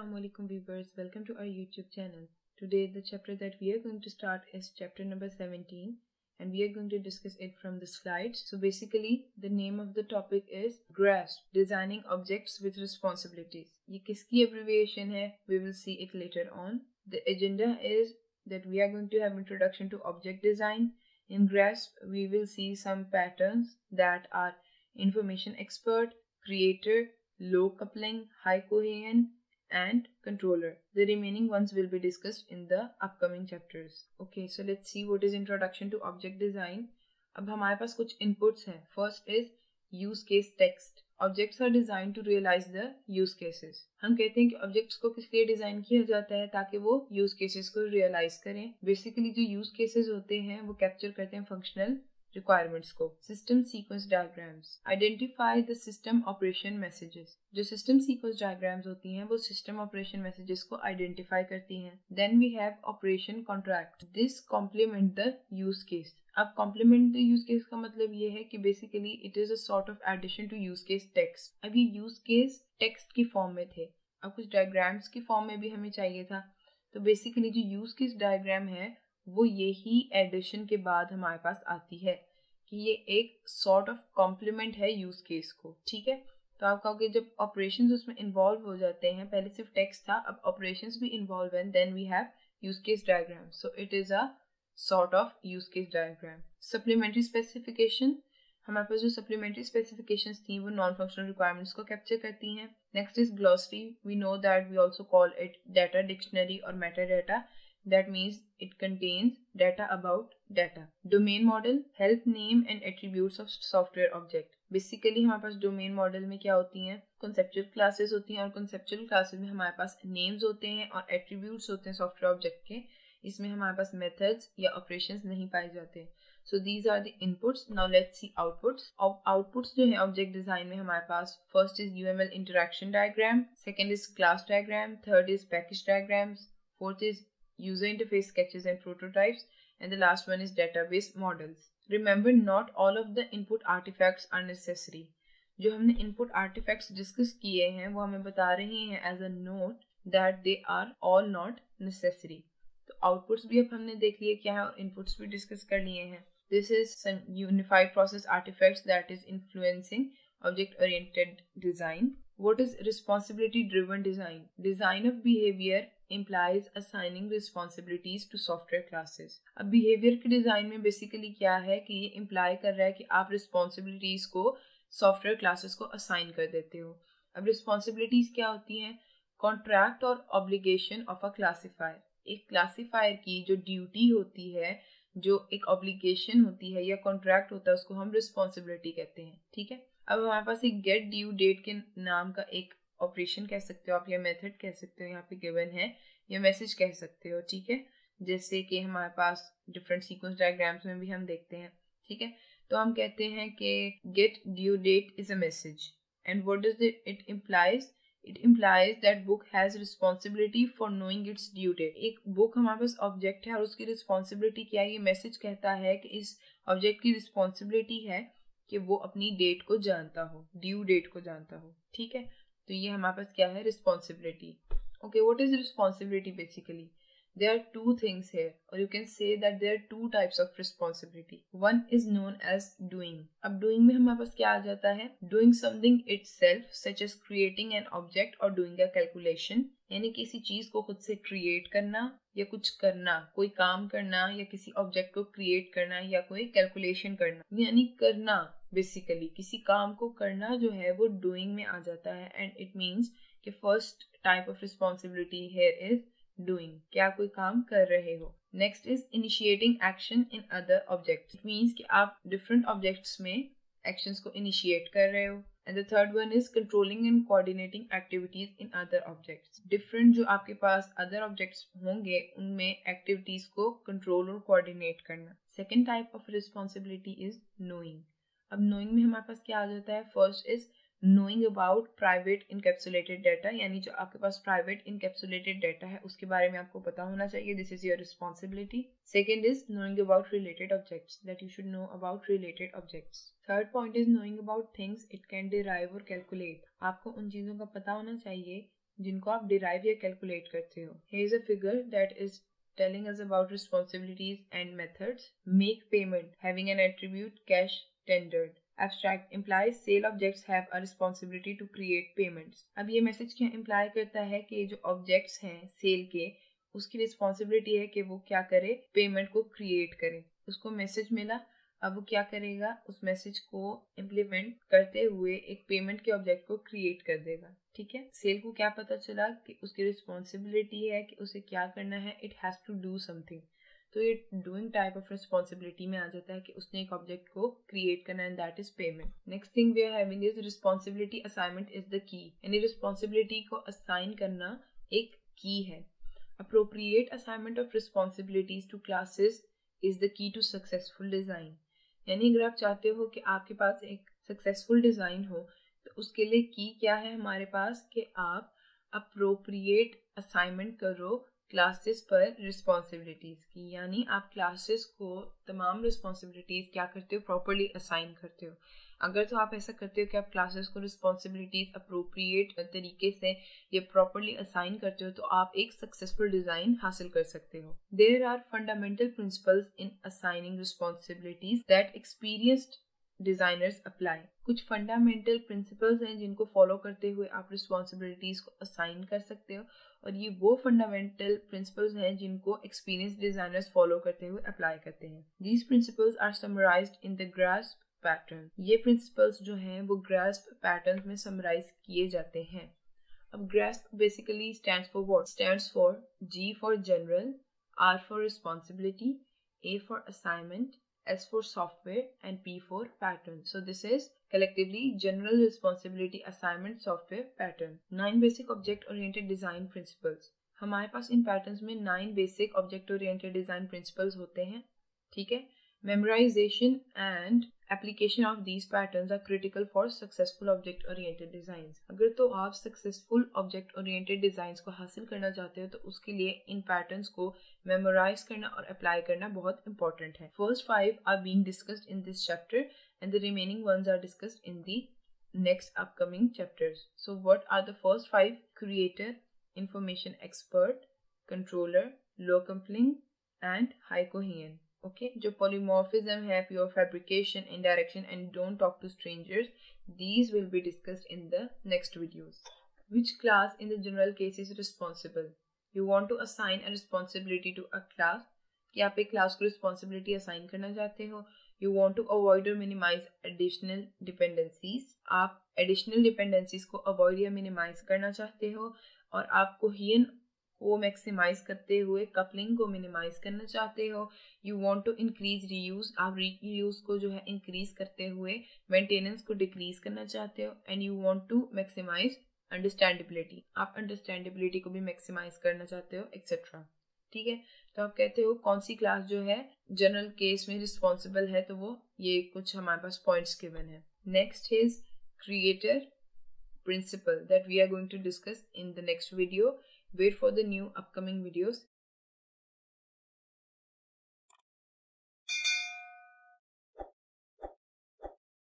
Assalamu alaikum viewers, welcome to our YouTube channel. Today the chapter that we are going to start is chapter number 17 and we are going to discuss it from the slides. So basically the name of the topic is GRASP, Designing Objects with Responsibilities. ये किसकी abbreviation है? We will see it later on. The agenda is that we are going to have introduction to object design. In GRASP we will see some patterns that are information expert, creator, low coupling, high cohesion and controller. The remaining ones will be discussed in the upcoming chapters. Okay, so let's see what is introduction to object design. अब हमारे पास कुछ inputs हैं. First is use case text. Objects are designed to realize the use cases. हम कहते हैं कि objects को किस लिए डिजाइन किया जाता है ताकि वो use cases को realize करें. Basically जो use cases होते हैं वो capture करते हैं functional requirements को. System sequence diagrams identify the system operation messages. जो system sequence diagrams होती हैं वो system operation messages को identify करती हैं. Then we have operation contract. This complement the use case. अब complement the use case का मतलब ये है कि basically it is a sort of addition to use case text. अब ये use case text की form में थे. अब कुछ diagrams की form में भी हमें चाहिए था. तो basically जो use case diagram है वो यही एडिशन के बाद हमारे पास आती है कि ये एक सॉर्ट ऑफ कॉम्प्लीमेंट है यूज केस को. ठीक है, तो आप कहोगे जब ऑपरेशंस उसमें इन्वॉल्व हो जाते हैं, पहले सिर्फ टेक्स्ट था, अब ऑपरेशंस भी इन्वॉल्व हैं, then we have use case diagram. So it is a sort of use case diagram. Supplementary specification, हमारे पास जो सप्लीमेंट्री स्पेसिफिकेशंस थी वो नॉन फंक्शनल रिक्वायरमेंट्स को कैप्चर करती हैं. Next is glossary. We know that we also call it data dictionary और meta data. That means it contains data about data. Domain model, help name and attributes of software object. Basically हमारे पास domain model में क्या होती हैं, conceptual classes होती हैं और conceptual classes में हमारे पास names होते हैं और attributes होते हैं software object के. इसमें हमारे पास methods या operations नहीं पाए जाते. So these are the inputs. Now let's see outputs. Outputs जो है object design में हमारे पास first is UML interaction diagram, second is class diagram, third is package diagrams, fourth is user interface sketches and prototypes, and the last one is database models. Remember, not all of the input artifacts are necessary. जो हमने input artifacts discuss किए हैं वो हमें बता रहे हैं as a note that they are all not necessary. तो outputs भी अब हमने देख लिए क्या है और inputs भी discuss कर लिए हैं. This is some unified process artifacts that is influencing object oriented design. What is responsibility driven design? Design of behavior implies assigning responsibilities to software classes. अब behavior के design में basically क्या है कि ये imply कर रहा है कि आप responsibilities को software classes को assign कर देते हो. अब responsibilities क्या होती हैं? Contract और obligation of a classifier. एक classifier की जो duty होती है, जो एक obligation होती है या contract होता है, उसको हम responsibility कहते हैं. ठीक है, अब हमारे पास एक गेट ड्यू डेट के नाम का एक ऑपरेशन कह सकते हो आप या मेथड कह सकते हो, यहाँ पे गिवन है, या मैसेज कह सकते हो. ठीक है, जैसे कि हमारे पास डिफरेंट सीक्वेंस डायग्राम्स में भी हम देखते हैं. ठीक है, तो हम कहते हैं कि get due date is a message and what does it implies? It implies that book has responsibility for knowing its due date. एक बुक हमारे पास ऑब्जेक्ट है और उसकी रिस्पॉन्सिबिलिटी क्या है? ये मैसेज कहता है कि इस ऑब्जेक्ट की रिस्पॉन्सिबिलिटी है कि वो अपनी डेट को जानता हो, ड्यू डेट को जानता हो. ठीक है, तो ये हमारे पास क्या है? Responsibility. Okay, what is responsibility? Basically there are two things here, or you can say that there are two types of responsibility. One is known as doing. अब doing में हमारे पास क्या आ जाता है? Doing something itself, such as creating an object or doing a calculation. यानी किसी चीज को खुद से create करना या कुछ करना, कोई काम करना या किसी object को create करना या कोई calculation करना, यानी करना. बेसिकली किसी काम को करना जो है वो doing में आ जाता है. And it means कि first type of responsibility here is doing, क्या कोई काम कर रहे हो. Next is initiating action in other objects. It means कि आप डिफरेंट ऑब्जेक्ट्स में एक्शंस को इनिशिएट कर रहे हो. And the third one is controlling and coordinating activities in other objects. Different जो आपके पास अदर ऑब्जेक्ट्स होंगे उनमें एक्टिविटीज को कंट्रोल और कोऑर्डिनेट करना. Second type of responsibility is knowing. अब नोइंग में हमारे पास क्या आ जाता है? First is knowing about private encapsulated data, यानी जो आपके पास private encapsulated data है उसके बारे में आपको पता होना चाहिए. This is your responsibility. Second is knowing about related objects, that you should know about related objects. Third point is knowing about things it can derive or calculate. आपको उन चीज़ों का पता होना चाहिए जिनको आप डिराइव या कैलकुलेट करते हो. Here is a figure that is telling us about responsibilities and methods. Make payment, having an attribute cash tendered. Abstract implies sale objects have a responsibility to create payments. अब ये message क्या imply करता है कि जो objects हैं cell के, उसकी रिस्पॉन्सिबिलिटी है कि वो क्या करे, पेमेंट को क्रिएट करे. उसको मैसेज मिला, अब वो क्या करेगा, उस मैसेज को इम्प्लीमेंट करते हुए एक पेमेंट के ऑब्जेक्ट को क्रिएट कर देगा. ठीक है, सेल को क्या पता चला कि उसकी रिस्पॉन्सिबिलिटी है कि उसे क्या करना है, it has to do something. तो ये डूइंग टाइप ऑफ रिस्पॉन्सिबिलिटी में आ जाता है कि उसने एक ऑब्जेक्ट को क्रिएट करना है, that is payment. Next thing we are having is responsibility assignment is the key. यानी रिस्पॉन्सिबिलिटी को असाइन करना एक की है. Appropriate assignment of responsibilities to classes is the key to successful design. यानी अगर आप चाहते हो कि आपके पास एक सक्सेसफुल डिजाइन हो तो उसके लिए की क्या है हमारे पास कि आप अप्रोप्रिएट असाइनमेंट करो क्लासेस पर रिस्पॉन्सिबिलिटीज की. यानी आप क्लासेस को तमाम रिस्पॉन्सिबिलिटीज क्या करते हो, प्रॉपरली असाइन करते हो. अगर तो आप ऐसा करते हो कि आप क्लासेस को रिस्पॉन्सिबिलिटीज अप्रोप्रिएट तरीके से ये प्रॉपरली असाइन करते हो तो आप एक सक्सेसफुल डिजाइन हासिल कर सकते हो. There are fundamental principles in assigning responsibilities that experienced designers apply. कुछ फंडामेंटल प्रिंसिपल्स हैं जिनको फॉलो करते हुए आप रिस्पॉन्सिबिलिटीज को असाइन कर सकते हो, और ये वो फंडामेंटल प्रिंसिपल्स हैं जिनको एक्सपीरियंस्ड डिजाइनर्स फॉलो करते हुए अप्लाई करते हैं. These principles are summarized in the GRASP pattern. ये प्रिंसिपल्स जो हैं वो ग्रास्प पैटर्न में समराइज किए जाते हैं. अब GRASP basically stands for what? Stands for G for general, R for responsibility, A for assignment, S for software and P for pattern. So this is collectively general responsibility assignment software pattern. 9 basic object oriented design principles. हमारे पास इन patterns में 9 basic object oriented design principles होते हैं. ठीक है, memorization and application of these patterns are critical for successful object oriented designs. अगर तो आप successful object oriented designs को हासिल करना चाहते हो तो उसके लिए इन patterns को memorize करना और apply करना बहुत important है. First 5 are being discussed in this chapter and the remaining ones are discussed in the next upcoming chapters. So what are the first 5? Creator, information expert, controller, low coupling and high coherent. Okay, जो polymorphism है, pure fabrication, indirection and don't talk to strangers, these will be discussed in the next videos. Which class in the general case is responsible? You want to assign a responsibility to a class, कि आप एक class को responsibility assign करना चाहते हो. You want to avoid or minimize additional dependencies. आप additional dependencies को avoid या minimize करना चाहते हो, और आप coherent को मैक्सिमाइज करते हुए कपलिंग को मिनिमाइज करना चाहते हो. You want to increase reuse, आप रीयूज को जो है इंक्रीज करते हुए मेंटेनेंस को डिक्रीज करना चाहते हो. And you want to maximize understandability, आप अंडरस्टैंडेबिलिटी को भी मैक्सिमाइज करना चाहते हो, एक्सेट्रा. ठीक है, तो आप कहते हो कौन सी क्लास जो है जनरल केस में रिस्पॉन्सिबल है, तो वो ये कुछ हमारे पास पॉइंट्स गिवन है. Next is creator principle that we are going to discuss in the next video. Wait for the new upcoming videos.